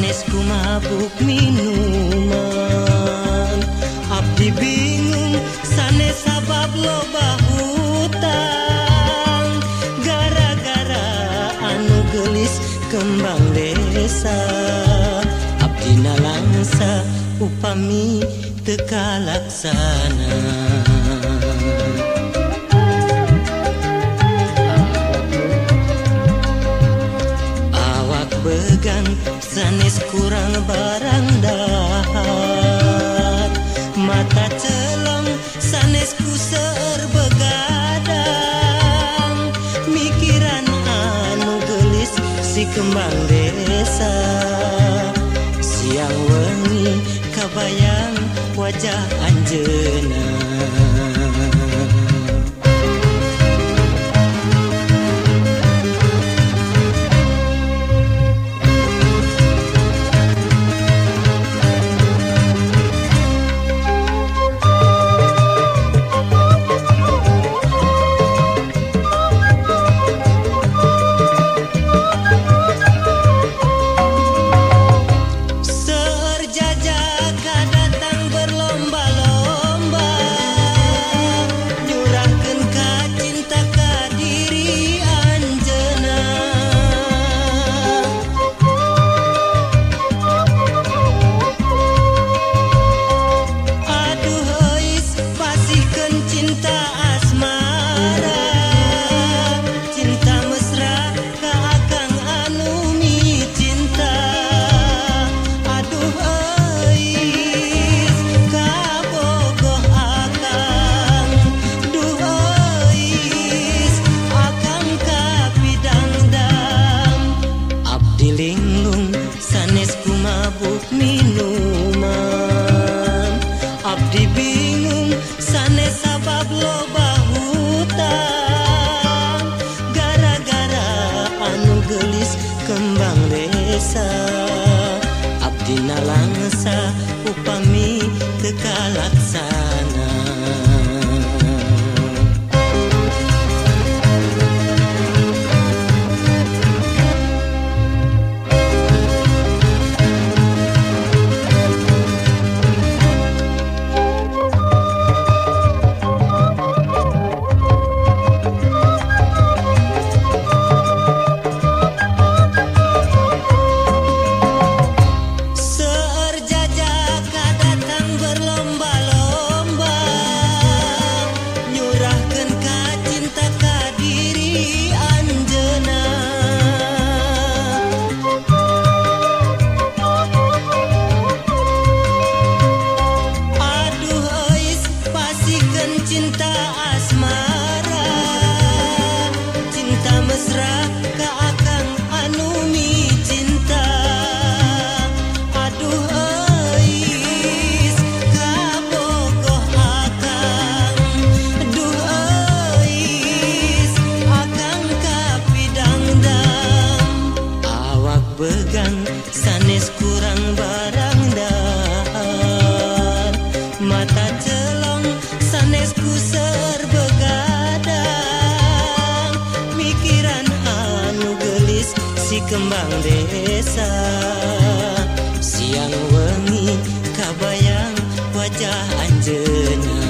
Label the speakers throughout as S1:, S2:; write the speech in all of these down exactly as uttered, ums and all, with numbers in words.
S1: sanesku mabuk minuman. Abdi bingung sanes sabab loba hutang, gara-gara anu gelis kembang desa. Abdi nalangsa upami teka laksana. Awak began sanes kurang barang dahat, mata celong sanesku seueur begadang. Mikiran anu gelis si kembang desa, siang wengi kabayang wajah anjeunna. Abdi nalangsa upami teka laksana. Sanes kurang barang dahan, mata celong sanesku seueur begadang. Mikiran anu gelis si kembang desa, siang wengi kabayang wajah anjeunna.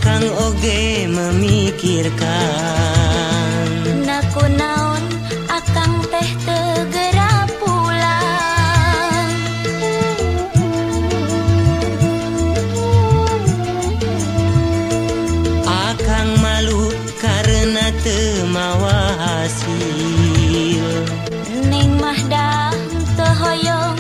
S1: akang oge memikirkan.
S2: Naku naon akang teh tegera pulang.
S1: Akang malu karena teu mawa hasil.
S2: Neng mah dah teu hoyong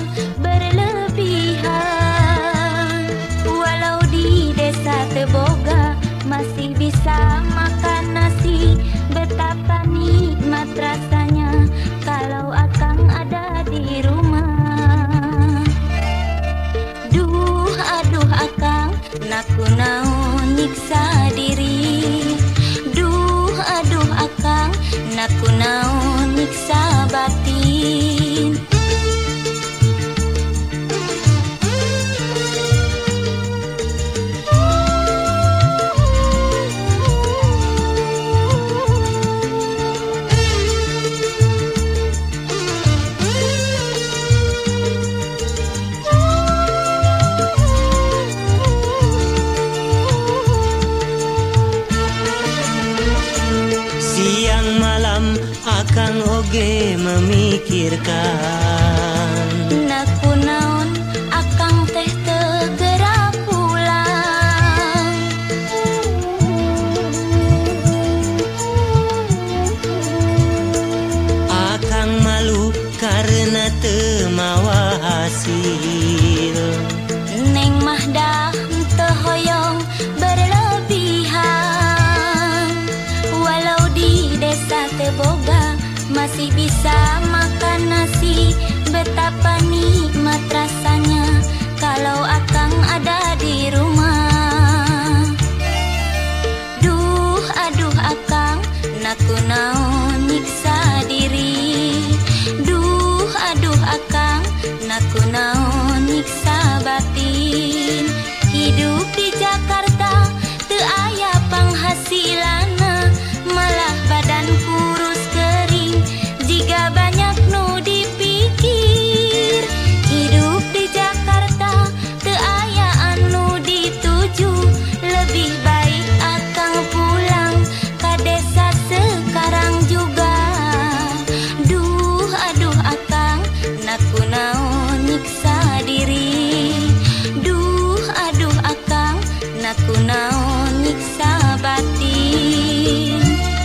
S2: berlebihan. Walau di desa teu boga masih bisa makan nasi. Betapa nikmat rasanya kalau akang ada di rumah. Duh aduh akang, naku naon nyiksa diri. Duh aduh akang, naku naon nyiksa batin.
S1: Siang malam akang oge memikirkan.
S2: Naku naon akang teh tegera pulang.
S1: Akang malu karena teu mawa hasil.
S2: Neng mah dah teu hoyong berlebihan. Walau di desa teu boga masih bisa makan nasi. Betapa nikmat rasanya kalau akang ada di rumah. Duh aduh akang, naku naon nyiksa diri. Duh aduh akang, naku naon nyiksa batin. Hidup di Jakarta teu aya panghasilanna, malah badan kurus kering jiga banyak nu dipikir. Hidup di Jakarta teu aya anu dituju, lebih baik akang pulang ka desa sekarang juga. Duh aduh akang, naku naon nyiksa diri. Duh aduh akang, naku naon nyiksa batin.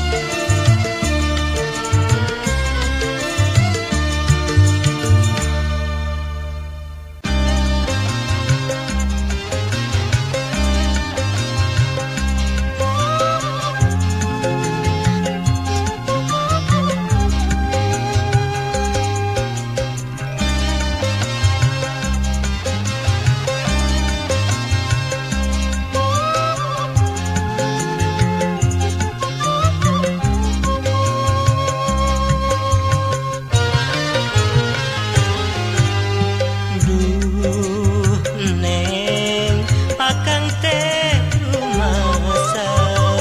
S1: Duh neng akang teh rumasa.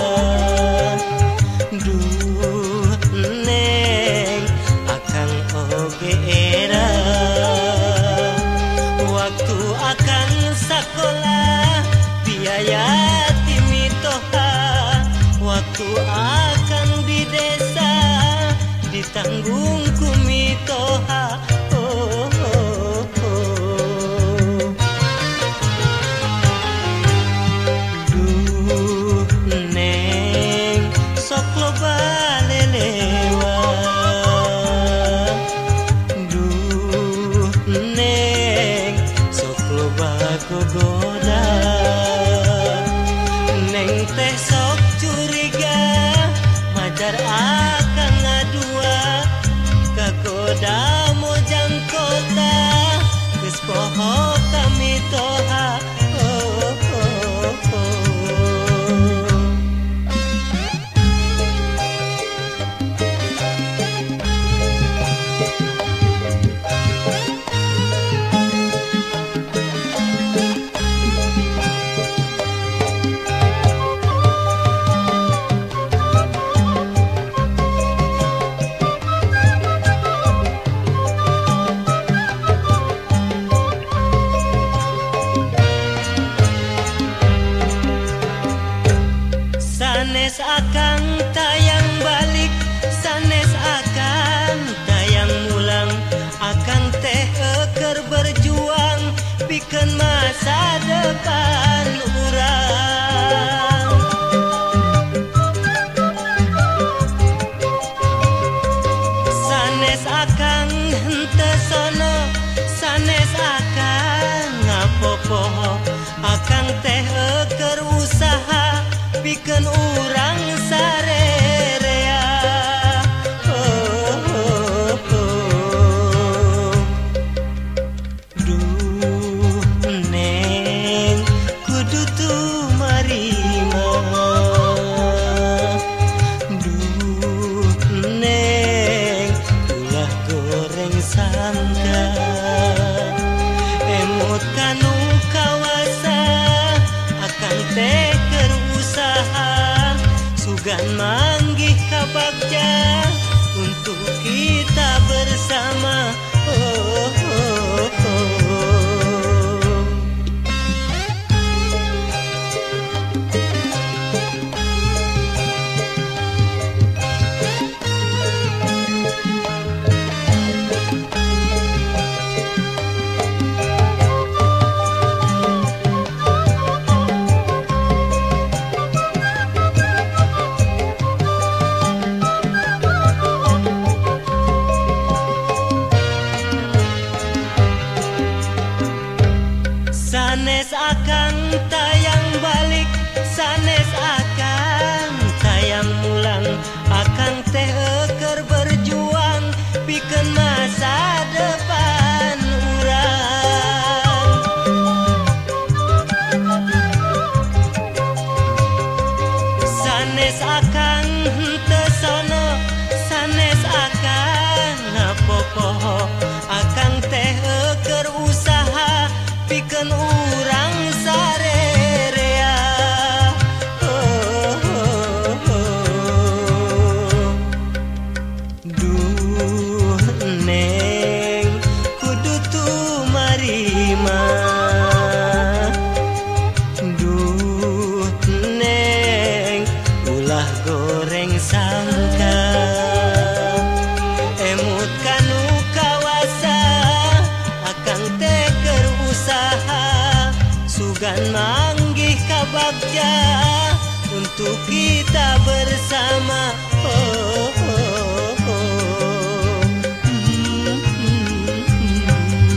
S1: Duh neng akang oge era. Waktu akang sakola biaya timitoha. Waktu akang di desa ditanggung kumitoha. Oh, oh, oh. Duh neng sok loba lelewa. Duh neng sok loba gogoda. Neng teh sok curiga majar akang ngadua. Kagoda mojang kota geus poho kami toha. Oh, oh, oh. masa depan urang. Sanes akang henteu sono, sanes akang ngapopo, akang teh keur usaha pikeun urang sarerea. Oh, oh, oh. Duh neng kudu tuh marima. Duh neng ulah goreng sangka. Emot kanu kawasa akang teh keur usaha sugan manggih ka bagja untuk kita bersama. Oh, oh, oh. Sanes akang tayang balik, sanes akang tayang mulang, akang teh keur berjuang pikeun masa depan urang. Sanes akang henteu sono, sanes akang ngapopo, akang teh keur usaha pikeun urang sarerea. Oh, oh, oh. Duh neng kudu tuh marima. Duh neng ulah goreng sangka. Emut kanu kawasa akang teh keur usaha sugan manggih ka bagja untuk kita bersama. Oh, oh, oh. Hmm, hmm, hmm.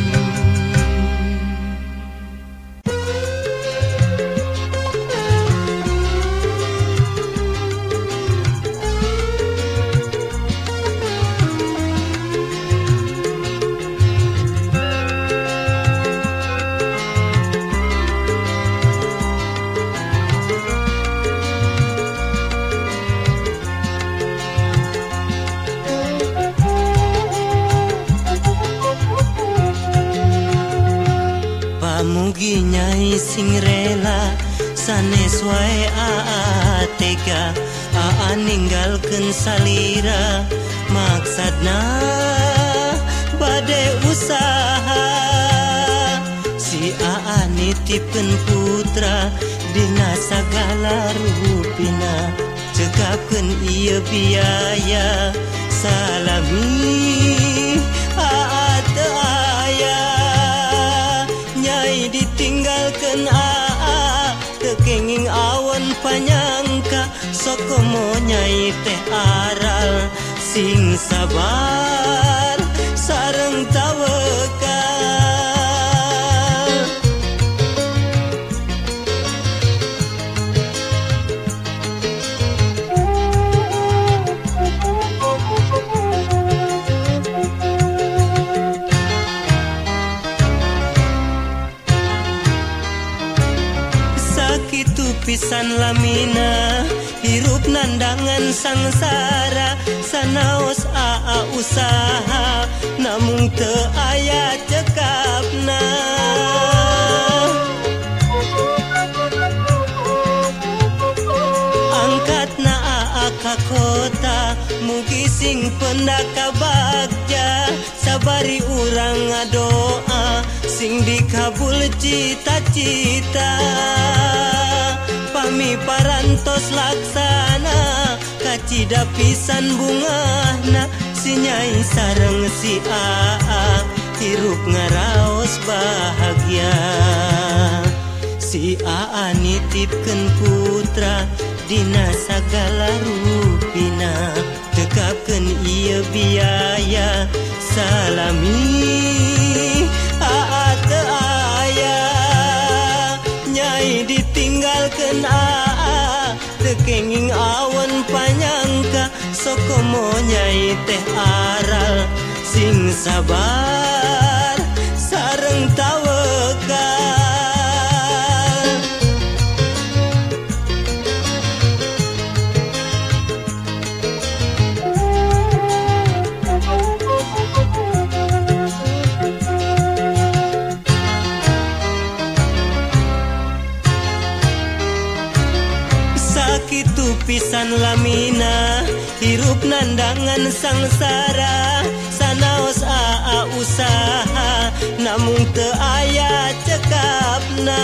S1: Pamugi nyai sing rela sanes wae aa tega, aa ninggalkeun salira maksudna bade usaha. Si aa nitipkeun putra dina sagala rupina, cegapkeun ieu biaya salami aa teu aya. Nyai ditinggalkeun aa teu kenging awan panyangka, sok komo nyai teh aral sing sabar sareng tawakal. Sakitu pisan lamina hirup nandangan sangsara, sanaos aa usaha namung teu aya cekapna. Angkatna aa ka kota mugi sing pendaka bagja, sabari urang ngadoa sing dikabul cita-cita. Pami parantos laksana kacida pisan bungahna, si nyai sareng si aa hirup ngaraos bahagia. Si Aa nitipkeun putra dina sagala rupina, tekapkeun ieu biaya salami Aa teu aya. Nyai ditinggalkeun Aa teu kenging awan panyangka, sokomo nyai teh aral sing sabar sareng tawakal. Sakitu pisan lamina hirup nandangan sangsara, sanaos Aa usaha namung teu aya cekapna.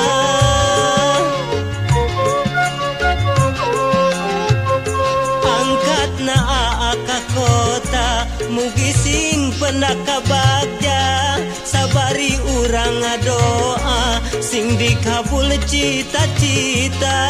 S1: Angkatna Aa ka kota mugi sing pendaka bagja, sabari urang ngadoa sing dikabul cita-cita.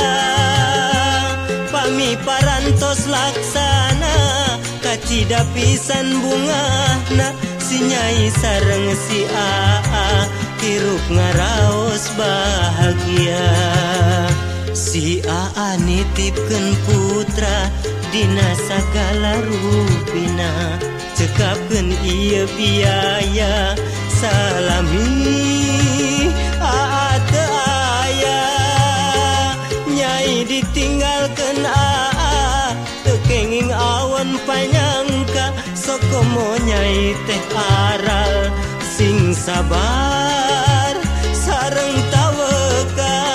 S1: Pami parantos laksana kacida pisan bungahna, si Nyai sareng si Aa hirup ngaraos bahagia. Si Aa nitipkeun putra dina sagala rupina, cekapkeun ieu biaya salami Aa teu aya. Nyai ditinggalkeun Aa teu kenging awan panyangka, sokomo nyai teh aral sing sabar sareng tawakal.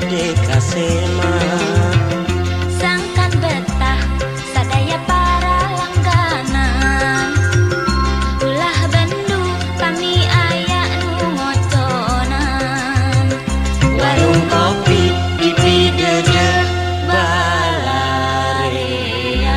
S1: gede kasema.
S2: Sangkan betah sadaya para langganan. Ulah bendu kami aya nu ngoconan.
S1: Warung kopi di Pidede Balarea.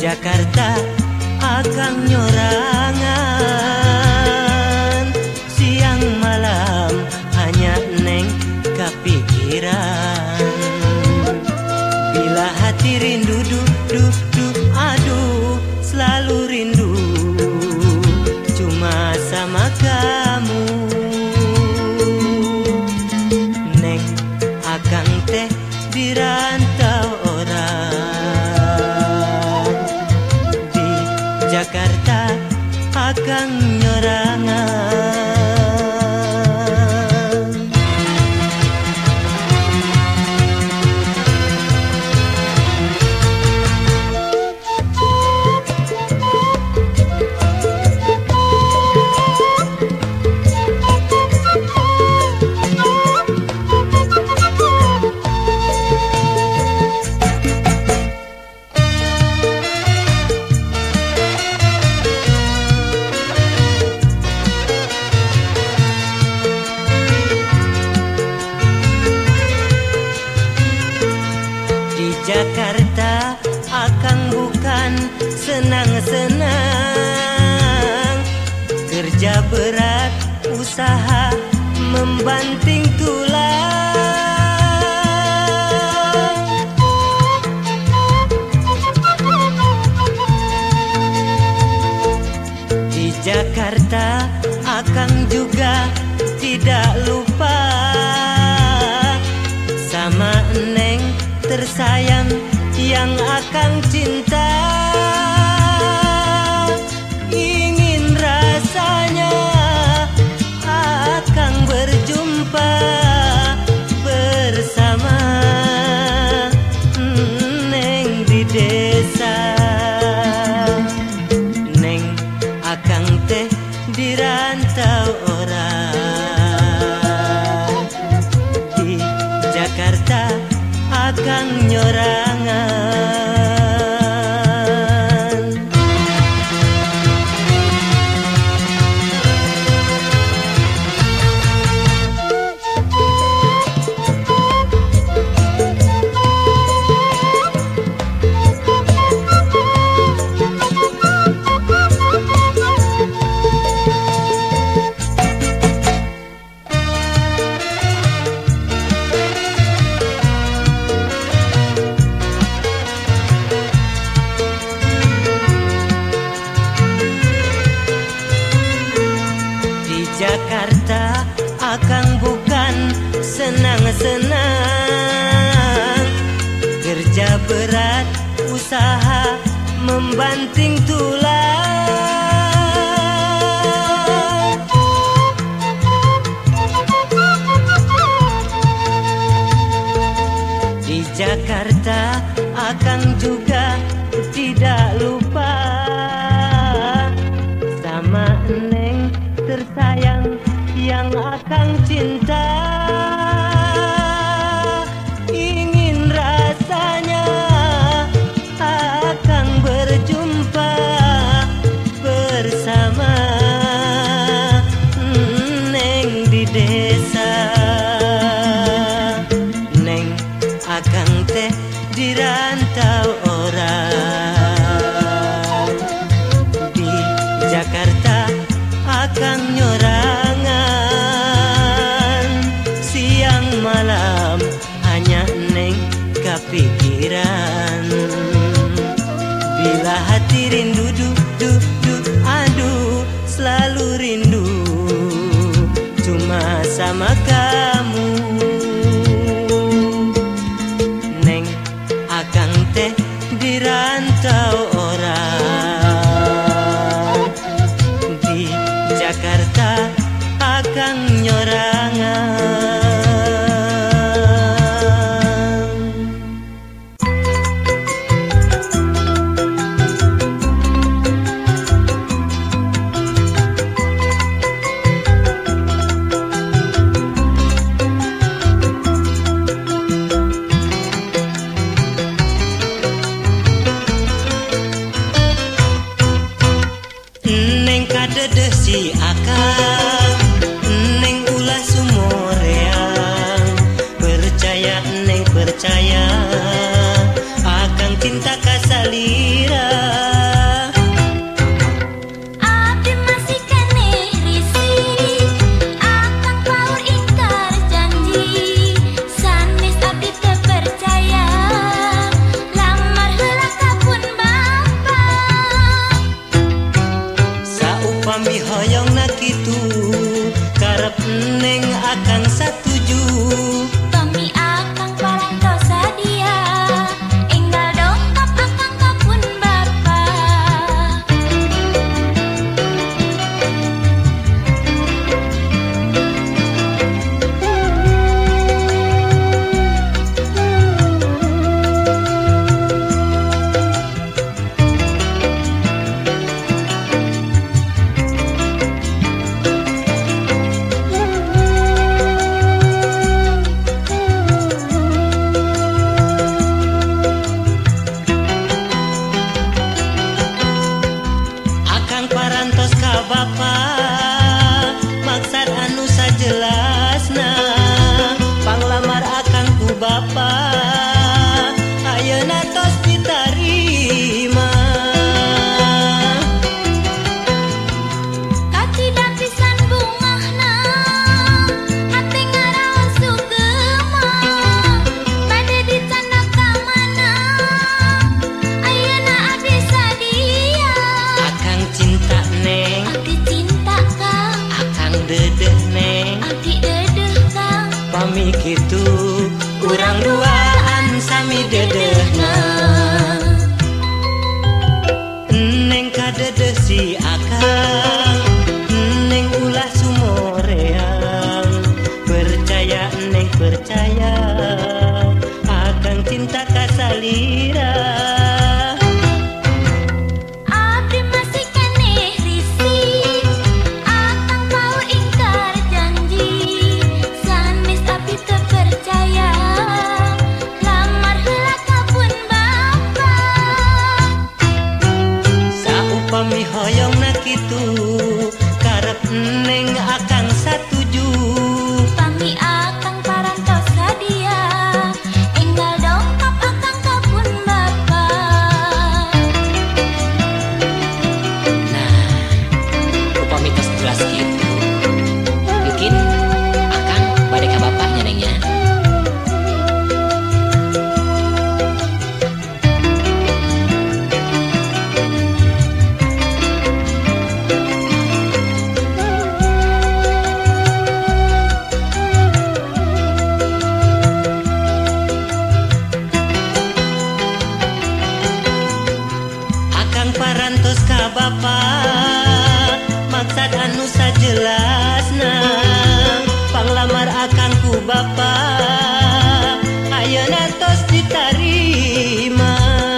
S1: Jakarta akang nyorangan, siang malam hanya neng kepikiran. Bila hati rindu du du du aduh selalu rindu cuma sama kamu. Neng akang teh di rantau orang, di Jakarta akang nyorangan. Jakarta akang bukan senang-senang, kerja berat usaha membanting tulang. Di Jakarta akang juga tidak lupa sama neng tersayang yang akang cinta. Ingin rasanya akang berjumpa bersama neng di desa. Neng akang teh di rantau orang, di Jakarta akang nyorangan. Jakarta akang bukan senang-senang, kerja berat usaha membanting tulang. Di Jakarta akang juga tidak lupa sama neng tersayang yang akang cinta. Ingin rasanya akang berjumpa bersama neng di desa. Neng akang teh di rantau orang, di Jakarta akang nyorangan, siang malam hanya neng kepikiran. Bila hati rindu du du du aduh selalu rindu cuma sama kamu. Neng akang teh di rantau orang, di Jakarta akang nyorangan. Neng kadedeh si akang, neng ulah sumoreang, percaya neng percaya akang cinta kasalira. Saupami hoyong na kitu karep neng akang satuju.
S2: Pami akang parantosa dia, enggal dongkap akang kapun bapa.
S1: Akang parantos ka bapa maksad anu sajelasna panglamar akang ku bapa ayeuna tos ditarima.
S2: Kacida pisan bungahna, hati ngaraos sugema. Bade dicanda ka mana, ayeuna abdi sadia.
S1: Akang cinta neng,
S2: Abdi cinta kang,
S1: akang dedeh neng.
S2: abdi dedeh kang.
S1: Pami kitu urang duaan sami dedehna. Neng kadedeh si akang, neng ulah sumoreang. Percaya neng percaya, akang cinta kasalira.
S2: Abdi masih keneh risih, akang mau ingkar janji. Sanes abdi teu percaya, lamar heula kapun bapa.
S1: Saupami hoyong na kitu karep neng akang satuju.
S2: Pami akang parantosa dia, enggal dongkap akang kapun bapa.
S1: Nah, upami tos jelas gitu bikin akang bade ka bapaknya nengnya. Akang parantos ka bapa maksad anu sajelasna panglamar akang ku bapa ayeuna tos ditarima.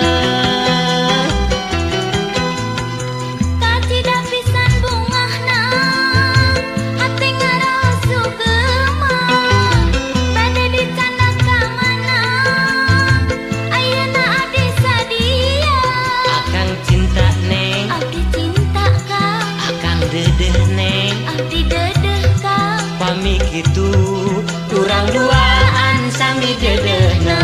S2: Kacida pisan bungahna, hati ngaraos sugema. Bade dicanda ka mana, ayeuna abdi sadia.
S1: Akang cinta neng,
S2: Abdi cinta kang,
S1: akang dedeh neng.
S2: abdi dedeh kang.
S1: Pami kitu urang duaan sami dedehna.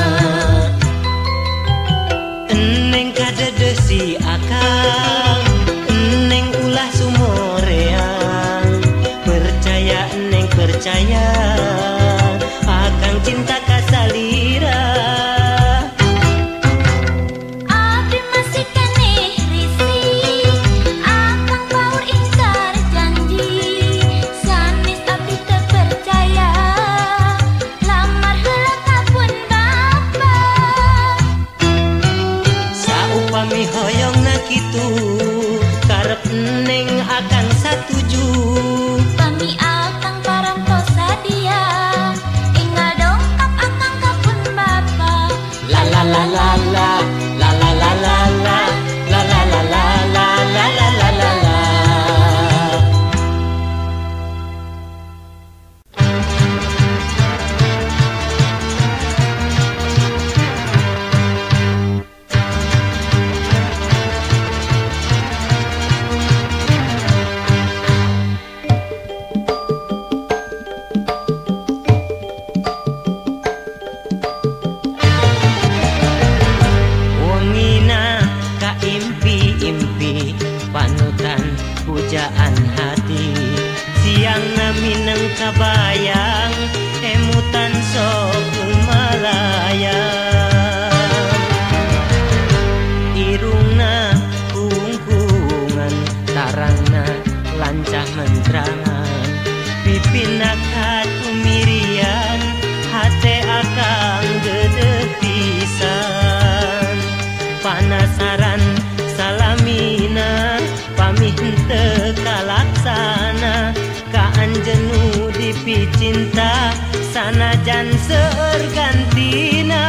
S1: Neng kadedeh si akang, neng ulah sumoreang. Percaya neng percaya, akang cinta kasalira.
S2: Abdi masih keneh risih, akang baur ingkar janji. Sanes abdi teu percaya, lamar heula kapun bapa.
S1: Saupami hoyong na kitu karep neng akang satuju.
S2: Pami akang parantosa dia, enggal dongkap akang kapun bapa.
S1: La la la la la la la la la la la la la la la la la la la la. Wengina ka impi-impi panutan pujaan hati siang mineng kabayang emutan sok malayang irungna kungkungan tarangna mentrangan pipinaka tumirian hate akang gedeh pisan panasaran salamina pamih teu kalaksana ka anjeun dipicinta sanajan seueur gantina.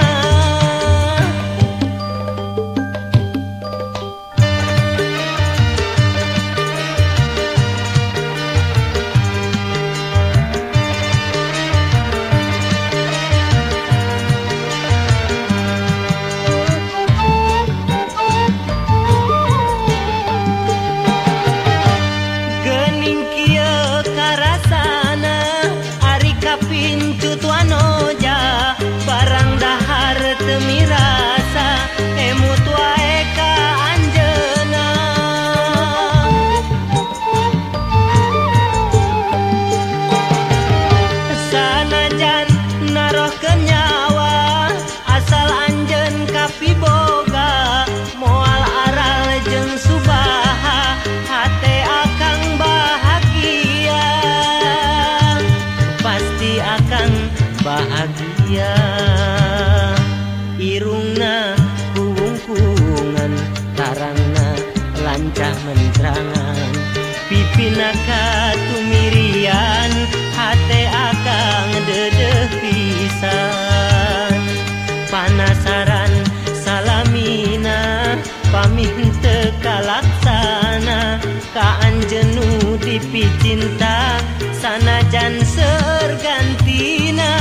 S1: Pincut wanoja barang dahar temi rasa emut wae ka anjeuna sanajan narohkeun nyawa asal anjeun kapiboga moal aral jeung subaha hate akang bahagia pasti akang bahagia irungna kuungkungan tarangna lancah mentrangan pipina katumirian hate akang dedeh pisan panasaran salamina pamih teu kalaksana ka anjeun dipicinta sanajan seueur gantina.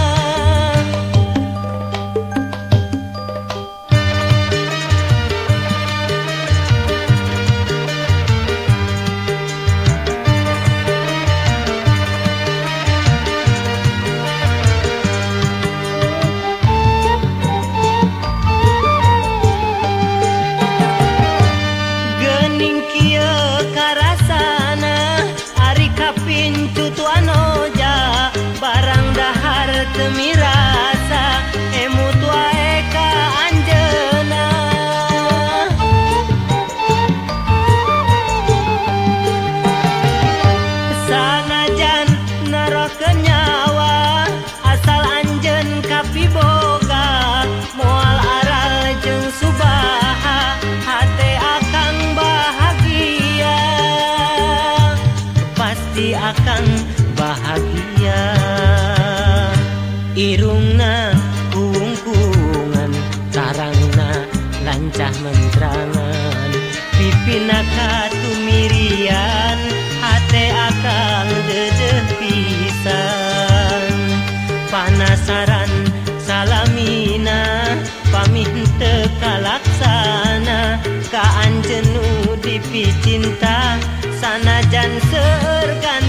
S1: Geuning kieu karasana ari kapincut wanoja barang dahar temi rasa emut wae ka anjeuna sanajan narohkeun nyawa asal anjeun kapiboga moal aral jeung subaha hate akang bahagia pasti akang bahagia irungna kuungkungan tarangna lancah mentrangan pipina katumirian hate akang dedeh pisan panasaran salamina pamih teu kalaksana ka anjeun dipicinta sanajan seueur gantina.